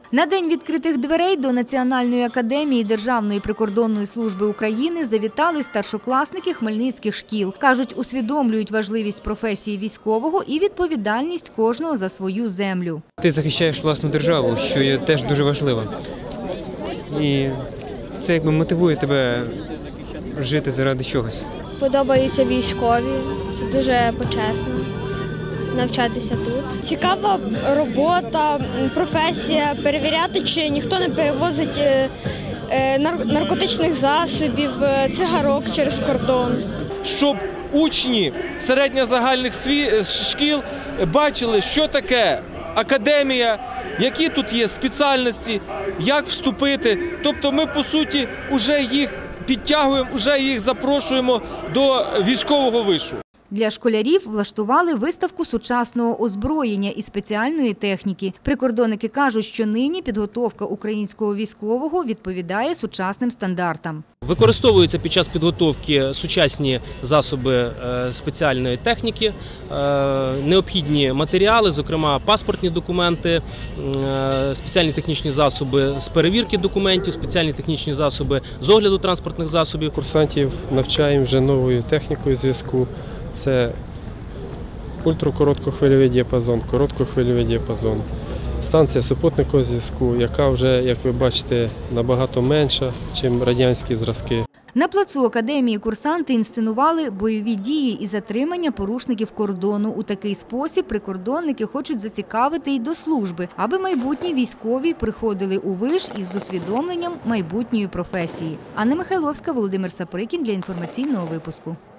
На День відкритих дверей до Національної академії Державної прикордонної служби України завітали старшокласники хмельницьких шкіл. Кажуть, усвідомлюють важливість професії військового і відповідальність кожного за свою землю. Ти захищаєш власну державу, що є теж дуже важливо. І це якби мотивує тебе жити заради чогось. Подобаються військові, це дуже почесно навчатися тут. Цікава робота, професія, перевіряти, чи ніхто не перевозить наркотичних засобів, цигарок через кордон. Щоб учні середньо-загальних шкіл бачили, що таке академія, які тут є спеціальності, як вступити. Тобто ми, по суті, вже їх підтягуємо, вже їх запрошуємо до військового вишу. Для школярів влаштували виставку сучасного озброєння і спеціальної техніки. Прикордонники кажуть, що нині підготовка українського військового відповідає сучасним стандартам. Використовуються під час підготовки сучасні засоби спеціальної техніки, необхідні матеріали, зокрема паспортні документи, спеціальні технічні засоби з перевірки документів, спеціальні технічні засоби з огляду транспортних засобів. Курсантів навчаємо вже новою технікою зв'язку. Це ультракороткохвильовий діапазон, короткохвильовий діапазон. Станція супутникового зв'язку, яка вже, як ви бачите, набагато менша, ніж радянські зразки. На плацу академії курсанти інсценували бойові дії і затримання порушників кордону. У такий спосіб прикордонники хочуть зацікавити й до служби, аби майбутні військові приходили у виш із усвідомленням майбутньої професії. Анна Михайловська, Володимир Саприкін для інформаційного випуску.